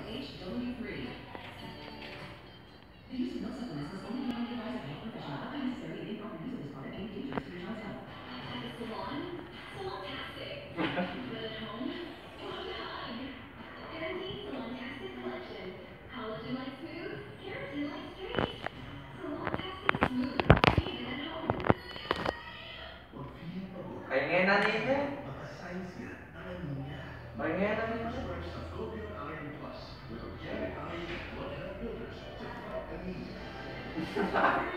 HW3. The use of milk supplements must only be under the advice of a health professional. Unnecessary and improper use of this product may be dangerous to your child's health. At the salon, salon-tastic. But at home, salon hug. Pantene Salon-tastic collection. Collagen-like smooth, keratin-like straight. Salon-tastic smooth, even at home. Pahinga na nito. Pahinga na nito. With organic iron, blood builders to fight anemia.